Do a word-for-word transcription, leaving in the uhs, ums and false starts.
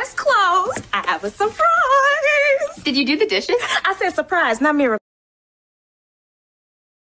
eyes closed. I have a surprise. Did you do the dishes? I said surprise, not miracle.